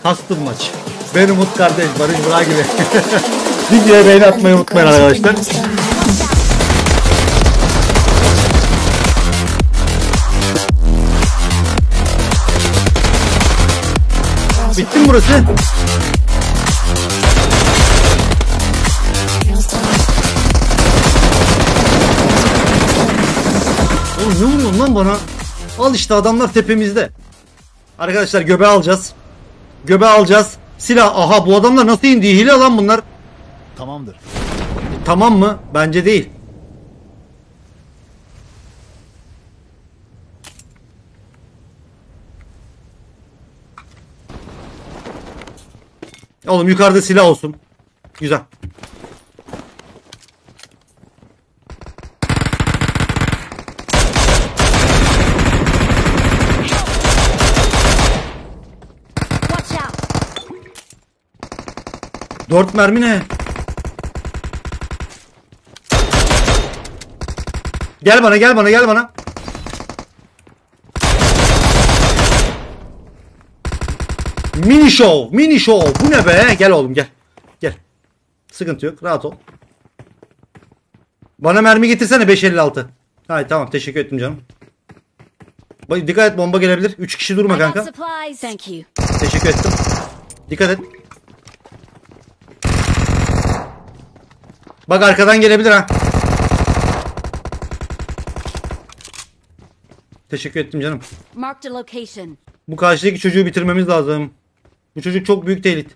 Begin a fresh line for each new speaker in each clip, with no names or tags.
Kastım maç. Ben Umut kardeş, Barış Burak gibi. Videoya beğeni atmayı unutmayın arkadaşlar. Bitti mi burası? Oğlum ne vuruyorsun lan bana? Al işte, adamlar tepemizde. Arkadaşlar göbeği alacağız. Göbeği alacağız. Silah. Aha, bu adamlar nasıl indi? Hile lan bunlar.
Tamamdır.
Tamam mı? Bence değil. Oğlum yukarıda silah olsun. Güzel.
Watch out!
4 mermi ne? Gel bana, gel bana, gel bana. Mini show, mini show. Bu ne be? Gel oğlum, gel. Gel. Sıkıntı yok, rahat ol. Bana mermi getirsene, 5.56. Hayır, tamam, teşekkür ettim canım. Bak, dikkat et, bomba gelebilir. 3 kişi durma
I got
kanka.
supplies. Thank you.
Teşekkür ettim. Dikkat et. Bak, arkadan gelebilir ha. Teşekkür ettim canım.
Marked a location.
Bu karşıdaki çocuğu bitirmemiz lazım. Bu çocuk çok büyük tehdit.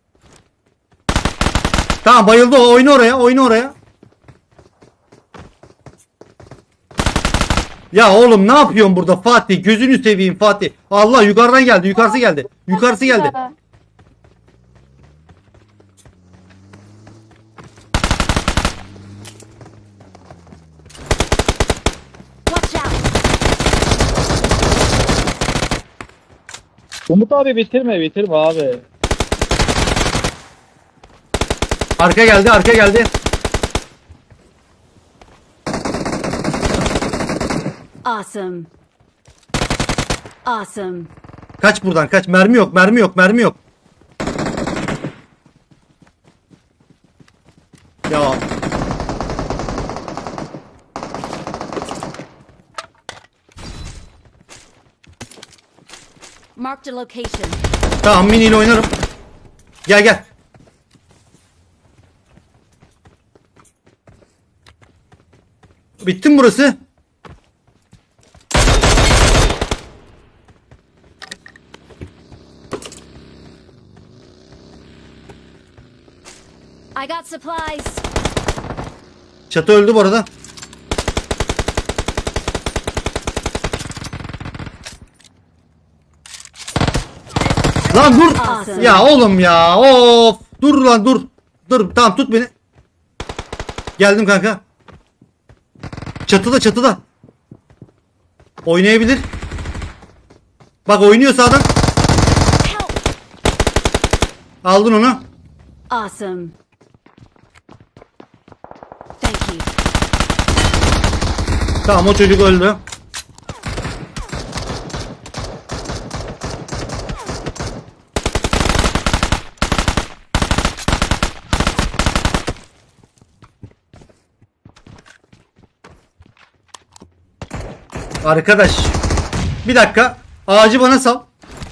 Tamam, bayıldı o. Oyna oraya, oyna oraya. Ya oğlum ne yapıyorsun burada Fatih? Gözünü seveyim Fatih. Allah, yukarıdan geldi, yukarısı geldi. Yukarısı geldi.
Watch out!
Umut abi bitirme abi.
Arka geldi, arka geldi.
Awesome. Awesome.
Kaç buradan, kaç. Mermi yok, mermi yok, mermi yok. Ya.
Marked a location.
Tamam, miniyle oynarım. Gel gel. Bitti mi burası?
I got supplies.
Çatı öldü bu arada. Lan dur.
Awesome.
Ya oğlum ya. Of. Dur lan, dur. Dur, tamam, tut beni. Geldim kanka. Çatıda, çatıda. Oynayabilir. Bak, oynuyor sağdan.
Help!
Aldın onu.
Awesome. Thank you.
Tamam, o çocuk öldü. Arkadaş. Bir dakika. Ağacı bana sal.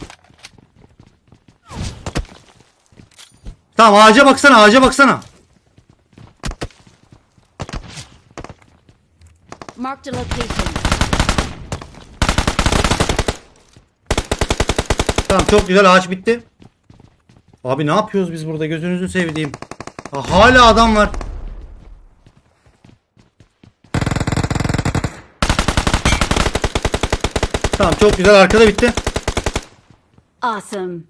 Tamam, ağaca baksana, ağaca baksana.
Marked a location.
Tamam, çok güzel, ağaç bitti. Abi ne yapıyoruz biz burada, gözünüzü sevdiğim. Ha, hala adam var. Tamam, çok güzel, arkada bitti.
Awesome.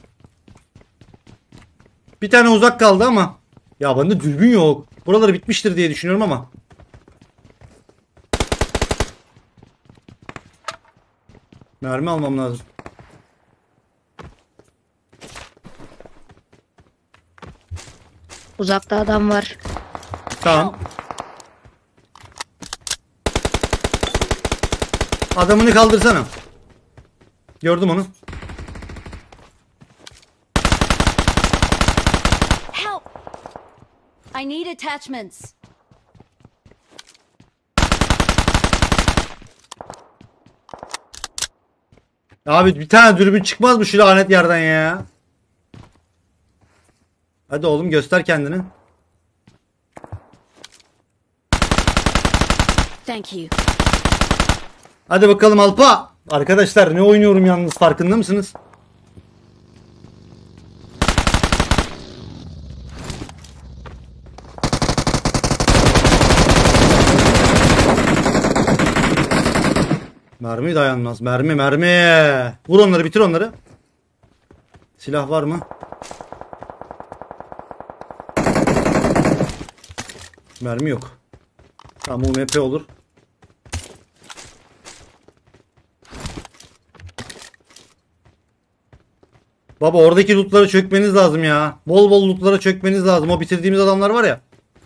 Bir tane uzak kaldı ama. Ya bende dürbün yok. Buraları bitmiştir diye düşünüyorum ama. Mermi almam lazım.
Uzakta adam var.
Tamam. Adamını kaldırsana. Gördüm onu.
I need attachments.
Abi bir tane dürbün çıkmaz mı şu lanet yerden ya? Hadi oğlum göster kendini.
Thank you.
Hadi bakalım Alpa. Arkadaşlar ne oynuyorum yalnız farkında mısınız? Mermi dayanmaz. Mermi mermi. Vur onları, bitir onları. Silah var mı? Mermi yok. Tamam, UMP olur. Baba oradaki lootlara çökmeniz lazım ya. Bol bol lootlara çökmeniz lazım. O bitirdiğimiz adamlar var ya.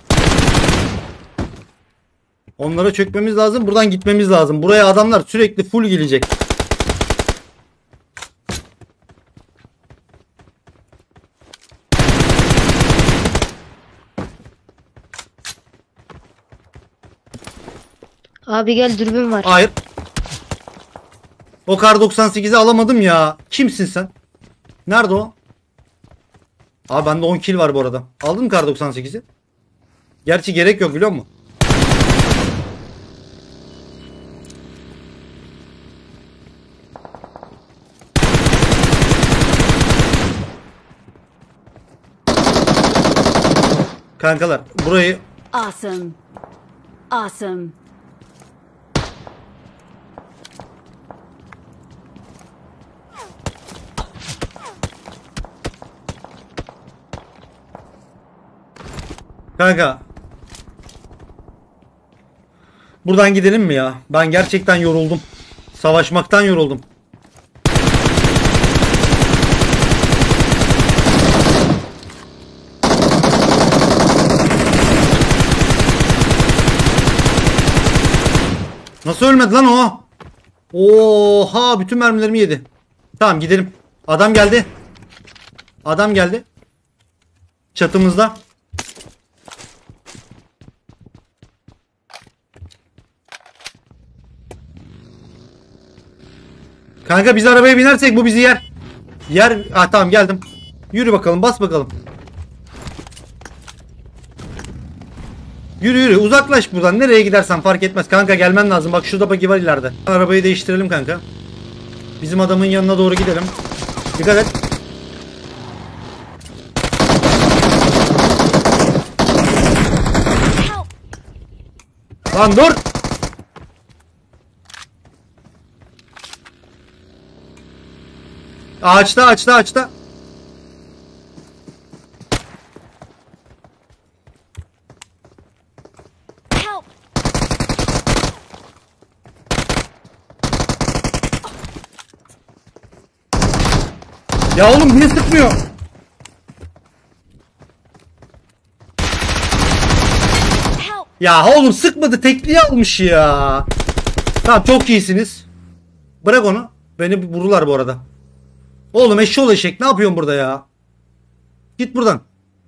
Onlara çökmemiz lazım. Buradan gitmemiz lazım. Buraya adamlar sürekli full gelecek.
Abi gel dürbün var.
Hayır. O kar 98'i alamadım ya. Kimsin sen? Nerede o? Abi bende 10 kill var bu arada. Aldın mı kar 98'i? Gerçi gerek yok biliyor musun? Kankalar burayı
Awesome. Awesome.
kanka buradan gidelim mi ya? Ben gerçekten yoruldum. Savaşmaktan yoruldum. Nasıl ölmedi lan o? Oha, bütün mermilerimi yedi. Tamam gidelim. Adam geldi. Adam geldi. Çatımızda. Kanka biz arabaya binersek bu bizi yer. Yer. Ah tamam geldim. Yürü bakalım, bas bakalım. Yürü yürü, uzaklaş buradan. Nereye gidersen fark etmez. Kanka gelmen lazım. Bak şurada bagi var ileride. Arabayı değiştirelim kanka. Bizim adamın yanına doğru gidelim. Dikkat et.
Help!
Lan dur. Ağaçta ağaçta ağaçta.
Help!
Ya oğlum niye sıkmıyor?
Help!
Ya oğlum sıkmadı, tekliği almış ya. Tamam çok iyisiniz. Bırak onu. Beni vururlar bu arada. Oğlum eşşoğlu eşek, ne yapıyorsun burada ya? Git buradan.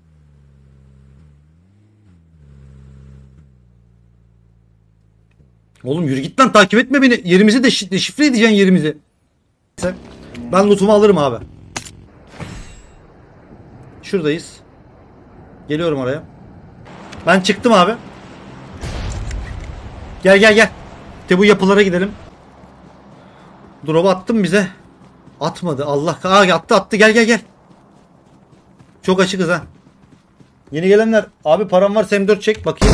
Oğlum yürü git lan, takip etme beni. Yerimizi de şifre edeceksin yerimizi. Ben lootumu alırım abi. Şuradayız. Geliyorum oraya. Ben çıktım abi. Gel gel gel. İşte bu yapılara gidelim. Drop'u attım bize. Atmadı. Allah. Attı gel gel gel. Çok açıkız ha. Yeni gelenler. Abi param var, M4 çek bakayım.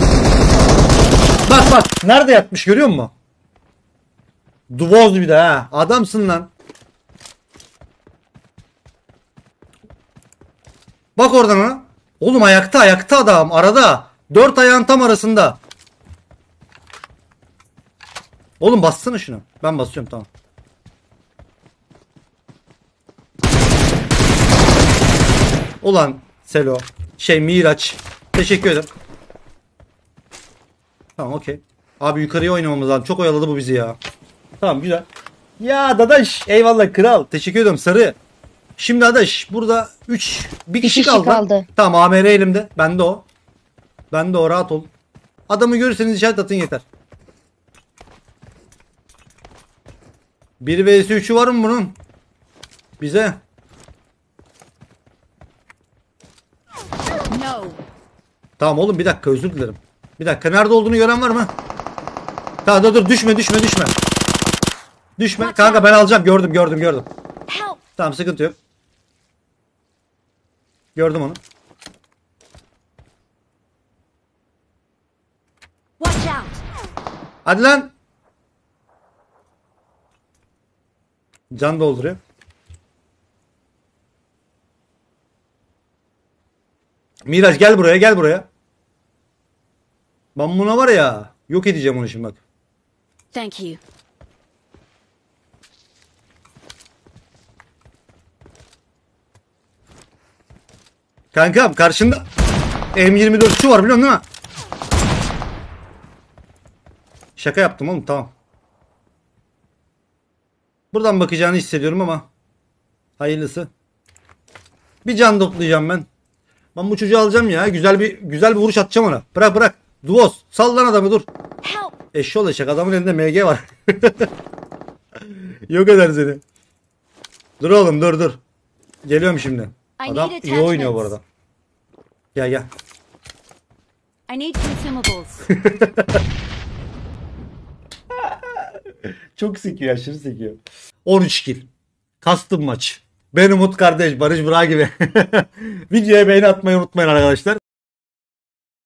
Bak bak. Nerede yatmış görüyor musun? Duvoz bir de ha. Adamsın lan. Bak oradan ha. Oğlum ayakta adam. Arada. 4 ayağın tam arasında. Oğlum bassana şunu. Ben basıyorum tamam. Ulan Selo. Miraç. Teşekkür ederim. Tamam okey. Abi yukarıya oynamamız lazım. Çok oyaladı bu bizi ya. Tamam güzel. Ya dadaş. Eyvallah kral. Teşekkür ederim sarı. Şimdi adaş burada bir kişi
kişi
kaldı.
kaldı.
Tamam AMR elimde. Bende o. Ben de o, rahat ol. Adamı görürseniz işaret atın yeter. 1 vs 3'ü var mı bunun? Bize.
No.
Tamam oğlum, bir dakika, özür dilerim. Bir dakika, nerede olduğunu gören var mı? Tamam dur düşme. Düşme kanka, ben alacağım, gördüm.
Help.
Tamam, sıkıntı yok. Gördüm onu.
Watch out.
Hadi lan. Can dolduruyor. Miraç gel buraya. Ben buna var ya, yok edeceğim onu şimdi bak.
Thank you.
Kankam karşında M24'çü var, biliyorsun değil mi? Şaka yaptım oğlum, tamam. Buradan bakacağını hissediyorum ama hayırlısı. Bir can toplayacağım ben. Ben bu çocuğu alacağım ya. Güzel bir vuruş atacağım ona. Bırak. Duos. Sal lan adamı, dur.
Help.
Eşşoğlu eşek, adamın elinde MG var. Yok eder seni. Dur oğlum, dur. Geliyorum şimdi. Adam iyi oynuyor bu arada. Gel.
I need consumables.
Çok sekiyor, aşırı sekiyor. 13 kill. Kastım maç. Ben Umut kardeş, Barış Bıra gibi. Videoya beğeni atmayı unutmayın arkadaşlar.